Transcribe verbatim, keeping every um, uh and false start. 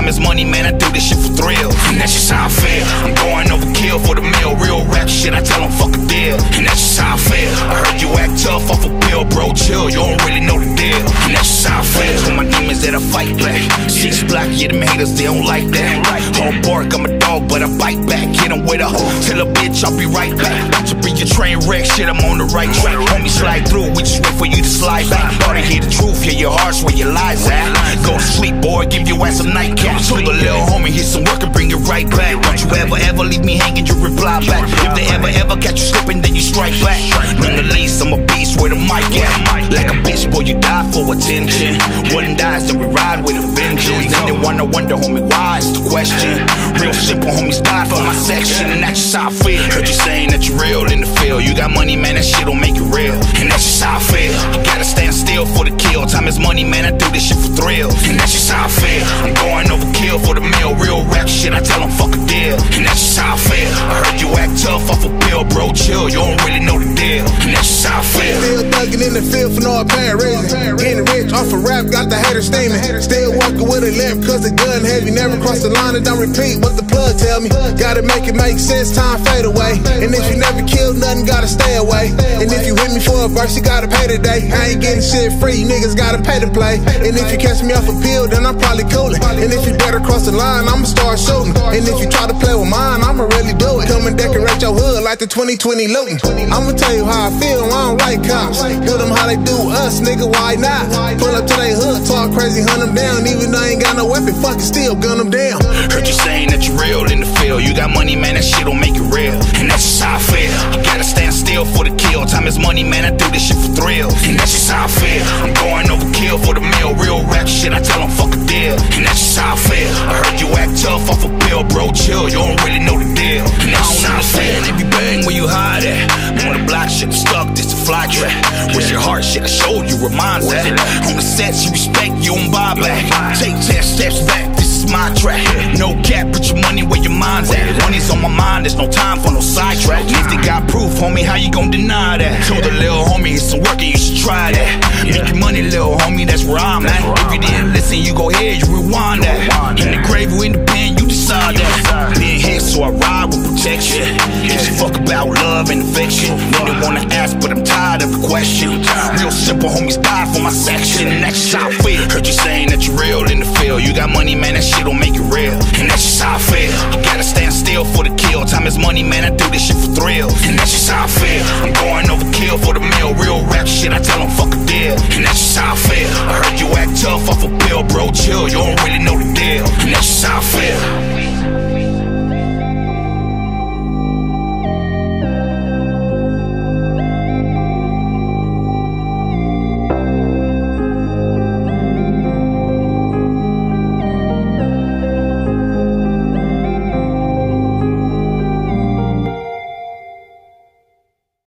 time is money, man, I do this shit for thrills. And that's just how I feel. I'm going overkill for the meal. Real rap shit, I tell them fuck a deal. And that's just how I feel. I heard you act tough off a pill, bro, chill. You don't really know the deal. And that's just how I feel. With my demons that I fight back. Six block, yeah, them haters, they don't like that. Whole bark, I'm a dog, but I bite back. Hit them with a hoe, tell a bitch I'll be right back. To be your train wreck, shit, I'm on the right track. Homie, slide through, we just wait for you to slide back. Ought to hear the truth, yeah, your heart's where your lies at. Go to sleep, boy, give your ass a nightcap. Told the little homie, hit some work and bring it right back. Don't you ever, ever leave me hanging, you reply back. If they ever, ever catch you slipping, then you strike back. None the least, I'm a beast with a mic at. Like a bitch, boy, you die for attention. One dies, then we ride with a vengeance. And they wanna wonder, homie, why is the question. Real simple, homies die for my section. And that's just how I feel. Heard you saying that you're real in the field. You got money, man, that shit don't make it real. And that's just how I feel. You gotta stand still for the kill. Time is money, man, I do this shit for thrills. And that's just how I feel. I'm going overkill for the meal. Real rap shit, I tell them fuck a deal. And that's just how I feel. I heard you act tough off a pill, bro, chill. You don't really know the deal. And that's just how I feel. Still thugging in the field for no apparent reason. Getting rich off a rap, got the haters steaming. Still walking with a limp cause the gun heavy. Never cross the line and don't repeat what the plug tell me. Gotta make it make sense, time fade away. And if you never killed nothing, gotta stay away. And if you hit me for a verse, you gotta pay today. I ain't getting shit free, niggas gotta pay to play. And if you catch me off a pill, then I'm probably coolin'. And if you better cross the line, I'ma start shooting. And if you try to play with mine, I'ma really do it. Come and decorate your hood like the twenty twenty looting. I'ma tell you how I feel, I don't like cops. Do them how they do us, nigga, why not? Pull up to they hood, talk crazy, hunt them down. Even though I ain't got no weapon, fucking still gun them down. Heard you saying that you're real in the field. You got money, man, that shit don't make it real. And that's just how I feel. You gotta stand still for the kill. Time is money, man, I do this shit for thrills. And that's just how I feel. I'm going overkill for the meal. Real rap shit, I tell them fuck a deal. And that's just how I feel. I heard you act tough off a pill, bro, chill. You don't really know the deal. And that's just how I feel. If you bang where you hide at, on the block shit, I'm stuck, this a fly track. Where's your heart shit, I showed you, reminds that. On the sets, you respect, you don't buy back. Take ten steps back, this is my track. No cap, put your money where your mind's at. Money's on my mind, there's no time for no sidetrack. If they got proof, homie, how you gon' deny that? Told the little homie, it's some work and you should try that. Making money, little homie, that's where I'm at. If you didn't listen, you go ahead, you rewind that. In the grave or in the pen, you decide that. Being hit, so I ride with protection. Just fuck about love and affection. Didn't wanna ask, but I'm tired of the question. Real simple, homies die for my section. And that's just how I feel. Heard you saying that you're real in the field. You got money, man, that shit don't make it real. And that's just how I feel. You gotta stand still for the kill. Time is money, man, I do this shit for thrills. And that's just how I feel. I'm going overkill for the meal. Real rap shit, I tell them fuck a deal. And that's just how I feel. I heard you act tough off a pill, bro, chill. You don't really know the deal. And that's just how I feel.